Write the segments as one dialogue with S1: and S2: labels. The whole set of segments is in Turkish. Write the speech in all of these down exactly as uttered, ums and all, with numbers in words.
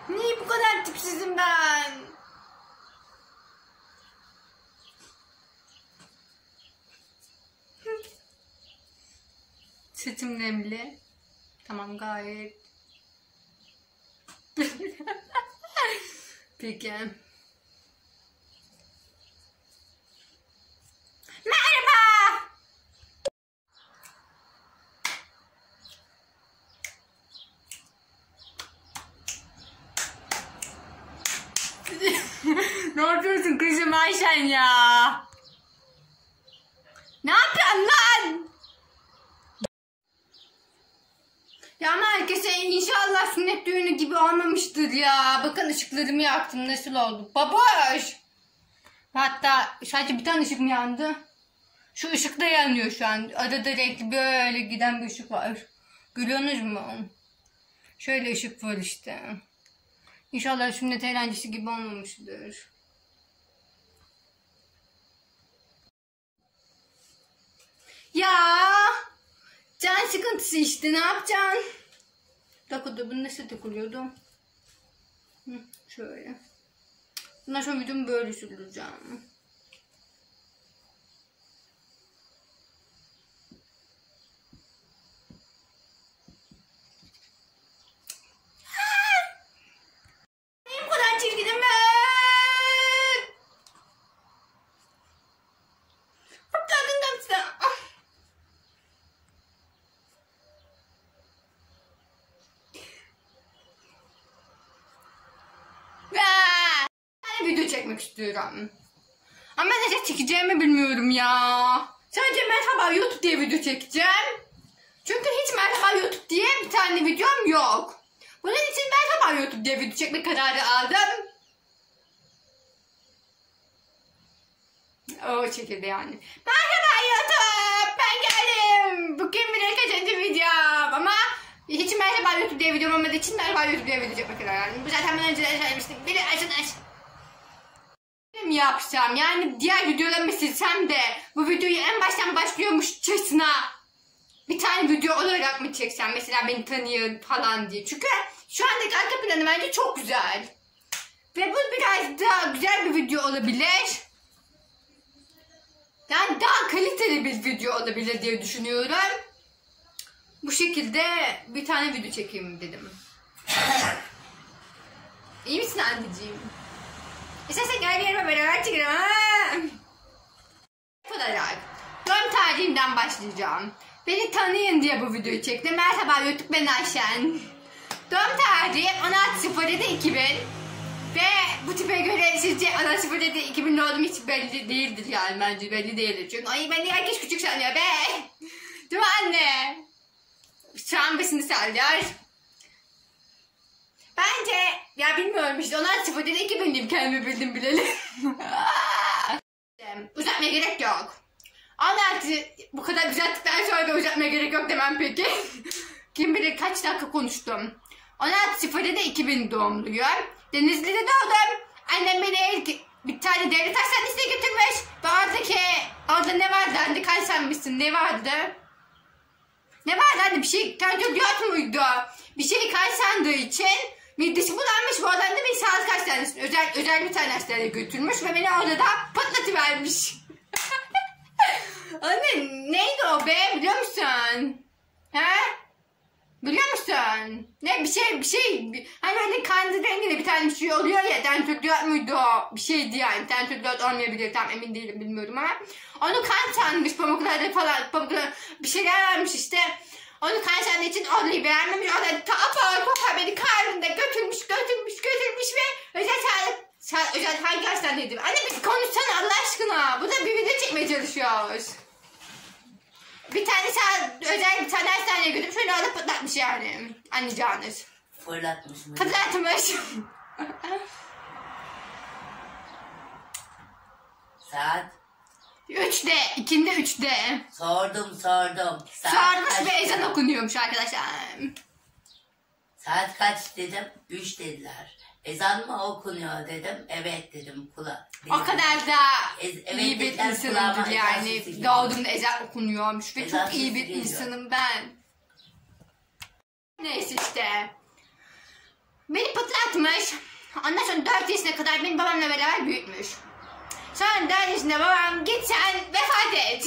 S1: Niye bu kadar tipsizim ben? Sütüm nemli. Tamam gayet. Peki. Merhaba. Ne yapıyorsun kızım Ayşen ya? Ne yapıyorsun lan? Ya ama herkese inşallah sünnet düğünü gibi olmamıştır ya. Bakın ışıklarımı yaktım, nasıl oldu? Baboş! Hatta sadece bir tane ışık mı yandı? Şu ışık da yanıyor şu an. Arada renkli böyle giden bir ışık var. Görüyorsunuz mu? Şöyle ışık var işte. İnşallah sünnet eğlencesi gibi olmamıştır. Ya can sıkıntısı işte, ne yapacaksın? Bir dakika da bunu nasıl takılıyordu? Hı, şöyle. Bundan sonra videomu böyle sürdüreceğim. Niye bu kadar çirkinim ben? Video çekmek istiyorum. Ama ne çekeceğimi bilmiyorum ya. Sadece merhaba YouTube diye video çekeceğim. Çünkü hiç merhaba YouTube diye bir tane videom yok. Bunun için merhaba YouTube diye video çekme kararı aldım. O şekilde yani. Merhaba YouTube, ben geldim. Bugün bir kaçıncı videom ama hiç merhaba YouTube diye videom olmadığı için merhaba YouTube diye video çekme kararı aldım. Bu zaten ben önceden söylemiştim. Biri açın aç. Mi yapacağım? Yani diğer videolarımı silsem de bu videoyu en baştan başlıyormuşçasına bir tane video olarak mı çeksem? Mesela beni tanıyın falan diye. Çünkü şu andaki arka planı bence çok güzel. Ve bu biraz daha güzel bir video olabilir. Yani daha kaliteli bir video olabilir diye düşünüyorum. Bu şekilde bir tane video çekeyim dedim. İyi misin anneciğim? İstersen gel bir yerime beraber çekelim. Olarak doğum tarihimden başlayacağım. Beni tanıyın diye bu videoyu çektim. Merhaba YouTube, ben Ayşen. Doğum tarihi on altı sıfır yedi iki bin. Ve bu tipe göre sizce on altı sıfır yedi iki bin olduğum hiç belli değildir yani, bence belli değildir. Çünkü ay beni herkes küçük sanıyor be. Değil mi anne? Şu an besini sallıyor. Bence ya bilmiyorum işte on altı sıfır yedi iki bin diyeyim, kendimi bildim bileli. Uzatmaya gerek yok. on altı bu kadar uzattıktan sonra da uzatmaya gerek yok demem peki. Kim bilir kaç dakika konuştum. on altı sıfır yedi iki bin doğumluyum. Denizli'de doğdum. Annem beni ilk bir tane devlet hastanesine götürmüş. Ve oradaki orada ne vardı? Hani kaç sanmışsın, ne vardı? Ne vardı hani bir şey kardiyot muydu? Bir şey kaç sandığı için midesi bulanmış, bu adam da beni sağlık hastanesine özel, özel bir tane hastaneye götürmüş ve beni orada da patlatıvermiş. Anne neydi o be, biliyor musun? He? Biliyor musun? Ne bir şey bir şey hani hani kandı renginde bir tane bir şey oluyor ya, tentürdiyot muydu o? Bir şeydi yani, tentürdiyot olmayabilir, tam emin değilim, bilmiyorum ama onu kan sanmış, pamuklarda falan pamuklarda bir şeyler vermiş işte. Onu kan sandığı için orayı beğenmemiş, orada ta apar kopar beni karnında götürmüş götürmüş götürmüş ve özel sağlık sa özel hangi hastaneydi? Anne biz konuşsana Allah aşkına, bu da bir video çekmeye çalışıyoruz. Bir tane sağ özel bir tane hastaneye götürmüş, şöyle orada patlatmış yani annecağınız.
S2: Fırlatmış mı?
S1: Patlatmış.
S2: Saat?
S1: Üçte, ikindi üçte.
S2: Sordum sordum. Saat
S1: Sormuş ve ezan okunuyormuş arkadaşlar.
S2: Saat kaç dedim? Üç dediler. Ezan mı okunuyor dedim. Evet dedim kula.
S1: O kadar da
S2: Ez, evet,
S1: iyi bir
S2: dediler,
S1: insanımdır yani. Doğduğumda ezan okunuyormuş ve
S2: ezan
S1: çok iyi bir
S2: geliyor. insanım
S1: ben. Neyse işte. Beni patlat yatmış. Ondan sonra dört yaşına kadar benim babamla beraber büyütmüş. Sonra dört yaşında babam git sen vefat et.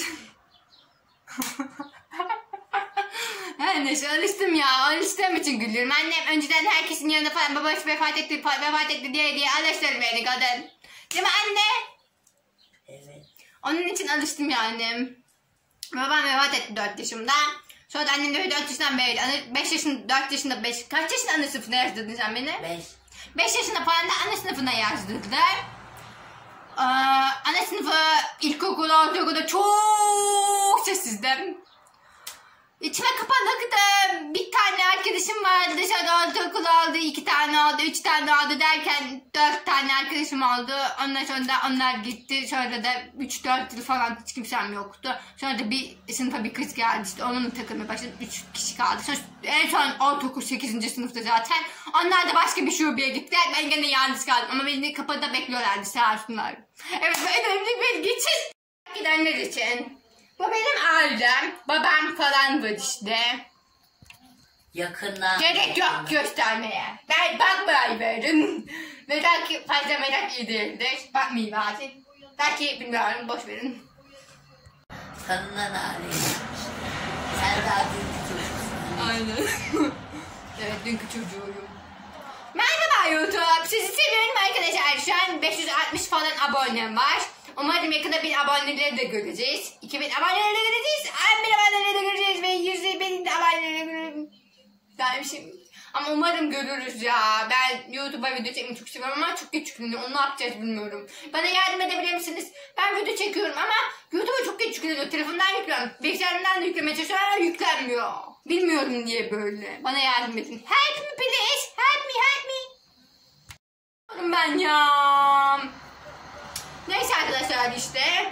S1: Her neyse alıştım ya. Alıştığım için gülüyorum. Annem önceden herkesin yanında falan babası vefat etti, vefat etti diye diye alıştırır beni kadın. Değil mi anne?
S2: Evet.
S1: Onun için alıştım yani. Babam vefat etti dört yaşımda. Sonra da annem de dört yaşından beri, beş yaşında, dört yaşında, beş, kaç yaşında anne sınıfına yazdırdın sen beni?
S2: beş.
S1: beş yaşında falan da anne sınıfına yazdırdılar. Ee, anne sınıfı ilkokul, ortaokulda çok sessizdim. İçime kapanıktım. Bir tane arkadaşım vardı. Dışarıda ortaokul oldu. iki tane oldu. Üç tane oldu derken dört tane arkadaşım oldu. Ondan sonra da onlar gitti. Sonra da üç dört yıl falan hiç kimsem yoktu. Sonra da bir sınıfa bir kız geldi. İşte onunla takılmaya başladım. üç kişi kaldı. Sonra en son ortaokul sekizinci sınıfta zaten. Onlar da başka bir şubeye gittiler. Ben gene yalnız kaldım. Ama beni kapıda bekliyorlardı sağ olsunlar. Evet, önemli bir geçiş. Gidenler için. Bu benim ailem. Babam falan var işte.
S2: Yakından.
S1: Gerek yok göstermeye. Ben bakmayıverim. Merak, fazla merak iyi değildir. Bakmayayım artık. Belki bilmiyorum, boş verin.
S2: Tanınan aileymiş. Sen daha dünkü çocuksun.
S1: Aynen. Evet, dünkü çocuğuyum. Merhaba YouTube. Sizi seviyorum arkadaşlar. Şu an beş yüz altmış falan abonem var. Umarım yakında bin aboneleri de göreceğiz. iki bin aboneleri de göreceğiz. on bin aboneleri de göreceğiz. Ve yüz bin de aboneleri göreceğiz. Dermişim. Ama umarım görürüz ya. Ben YouTube'a video çekmeyi çok seviyorum ama çok geç yükleniyor. Onu ne yapacağız bilmiyorum. Bana yardım edebilir misiniz? Ben video çekiyorum ama YouTube'a çok geç yükleniyor. Telefondan yüklüyorum. Bilgisayarımdan da yüklemeye çalışıyorum ama yüklenmiyor. Bilmiyorum niye böyle. Bana yardım edin. Help me please. Help me, help me. Ben ya. Neyse arkadaşlar işte.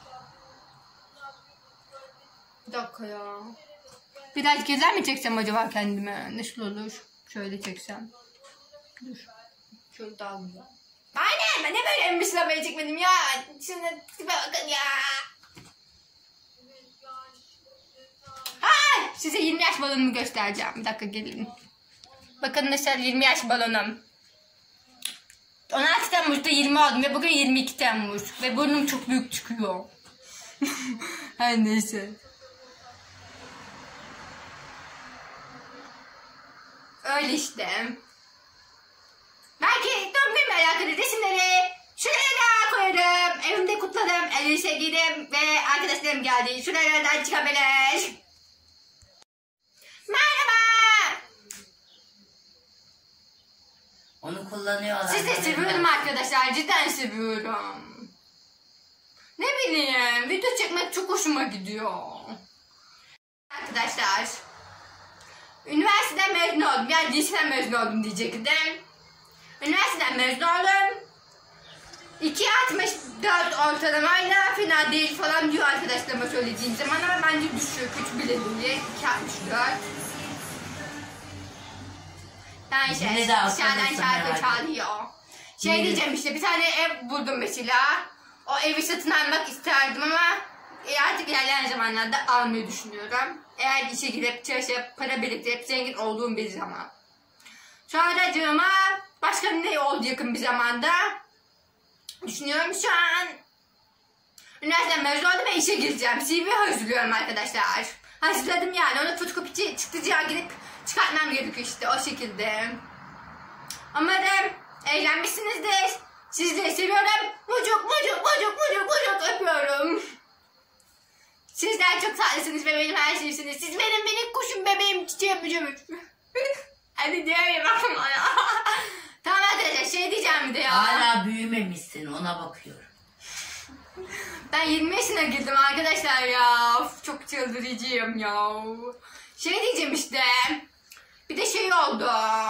S1: Bir dakika ya. Biraz gezer mi çeksem acaba kendime? Nasıl olur? Şöyle çeksem. Dur. Şöyle daha güzel. Aynen, ben ne böyle en başına böyle çekmedim ya. Şimdi tipe bakın ya. Ha, size yirmi yaş balonumu göstereceğim. Bir dakika gelin. Bakın mesela yirmi yaş balonum. on altı Temmuz'da yirmi oldum ve bugün yirmi iki Temmuz. Ve burnum çok büyük çıkıyor. Her neyse. Öyle işte. Belki doğum günümle alakalı resimleri şuraya da koyarım. Evimde kutladım, elbise giydim ve arkadaşlarım geldi. Şuralardan çıkabilir. Merhaba.
S2: Onu kullanıyorlar.
S1: Sizi seviyorum arkadaşlar. Cidden seviyorum. Ne bileyim. Video çekmek çok hoşuma gidiyor. Arkadaşlar. Üniversiteden mezun oldum. Yani liseden mezun oldum diyecektim. Üniversiteden mezun oldum. iki altmış dört ortalamayla fena değil falan diyor arkadaşlarıma söylediğim zaman ama bence düşük. üç bile değil. iki altmış dört. Yani işte dışarıdan şarkı çalıyor. Şey ne? Diyeceğim işte bir tane ev buldum mesela. O evi satın almak isterdim ama e artık ilerleyen zamanlarda almayı düşünüyorum. Eğer işe girip çalışıp para biriktirip zengin olduğum bir zaman. Sonra cığıma başka ne oldu yakın bir zamanda. Düşünüyorum şu an. Üniversiteden mezun oldum ve işe gireceğim. C V hazırlıyorum arkadaşlar. Hazırladım yani. Onu fotokopici çıktıcıya gidip çıkartmam gerekiyor işte o şekilde. Umarım eğlenmişsinizdir. Sizleri seviyorum. Mucuk mucuk mucuk mucuk mucuk öpüyorum. Sizler çok tatlısınız ve benim her şeyimsiniz. Siz benim minik kuşum, bebeğim, çiçeğim, mücüm. Hadi diyeyim bakın bana. Tamam arkadaşlar şey diyeceğim bir de ya.
S2: Hala büyümemişsin, ona bakıyorum.
S1: Ben yirmi yaşına girdim arkadaşlar ya. Of, çok çıldırıcıyım ya. Şey diyeceğim işte. Bir de şey oldu.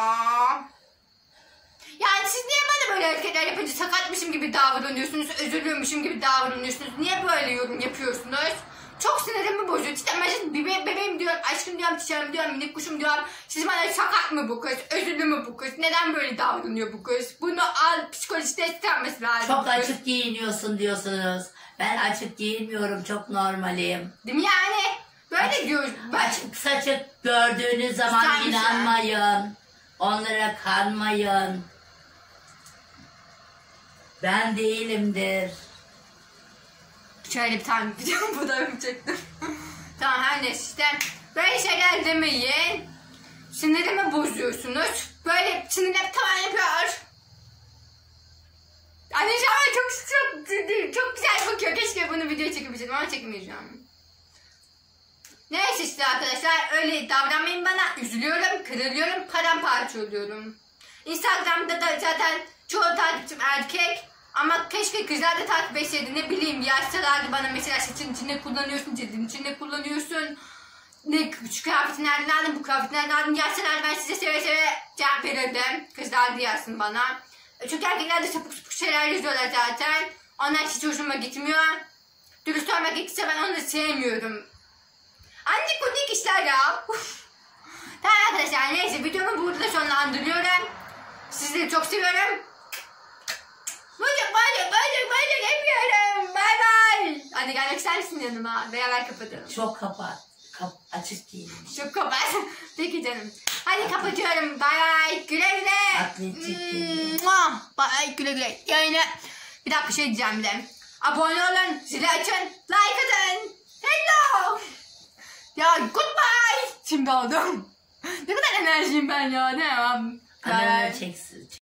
S1: Yani siz niye bana böyle hareketler yapınca sakatmışım gibi davranıyorsunuz, üzülüyormuşum gibi davranıyorsunuz? Niye böyle yorum yapıyorsunuz? Çok sinirimi bozuyor. Cidden ben şimdi bebe bebeğim diyorum, aşkım diyorum, çiçeğim diyorum, minik kuşum diyorum. Siz bana sakat mı bu kız, özürlü mü bu kız, neden böyle davranıyor bu kız? Bunu al psikolojide etkilenmesi lazım.
S2: Çok açık giyiniyorsun diyorsunuz. Ben açık giyinmiyorum, çok normalim.
S1: Değil mi yani? Böyle Aç, diyoruz.
S2: Açık saçık gördüğünüz zaman inanmayın. Onlara kanmayın. Ben değilimdir.
S1: Şöyle bir tane video fotoğrafı çektim. Tamam her neyse işte. Böyle şeyler demeyin. Sinirimi bozuyorsunuz. Böyle sinirimi tavan yapıyor. Anne şu an çok, çok, çok güzel bakıyor. Keşke bunu video çekebilseydim ama çekmeyeceğim. Neyse işte arkadaşlar öyle davranmayın bana. Üzülüyorum, kırılıyorum, paramparça oluyorum. Instagram'da da zaten çoğu takipçim erkek. Ama keşke kızlar da takip etseydi, ne bileyim yazsalardı bana mesela saçın içinde kullanıyorsun, cildin içinde kullanıyorsun. Ne şu kıyafeti nereden aldın, bu kıyafeti nereden aldın yazsalardı ben size seve seve cevap verirdim. Kızlar da yazsın bana. Çünkü erkekler de sapık sapık şeyler yazıyorlar zaten. Onlar hiç hoşuma gitmiyor. Dürüst olmak gerekirse ben onu da sevmiyorum. Anne kunik işler ya. Tamam arkadaşlar neyse videomu burada sonlandırıyorum. Sizleri çok seviyorum. Bacak bacak bacak bacak yapıyorum. Bay bay. Hadi gelmek ister misin yanıma? Beraber kapatalım.
S2: Çok kapat. Kap açık değilmiş.
S1: Çok kapat. Peki canım. Hadi kapatıyorum. Bay bay. Güle güle.
S2: Atletik geliyor.
S1: Mua. Bay güle güle. Yani bir dakika şey diyeceğim bir de. Abone olun. Zili açın. Like atın. Hello. Ya goodbye. Şimdi oldum. Ne kadar enerjiyim ben ya. Ne yapayım?
S2: Anneler çeksin.